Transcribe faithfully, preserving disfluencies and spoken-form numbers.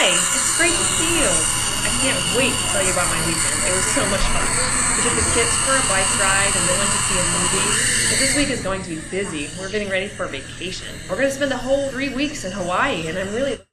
Hi, it's great to see you. I can't wait to tell you about my weekend. It was so much fun. We took the kids for a bike ride and then went to see a movie. But this week is going to be busy. We're getting ready for vacation. We're going to spend the whole three weeks in Hawaii, and I'm really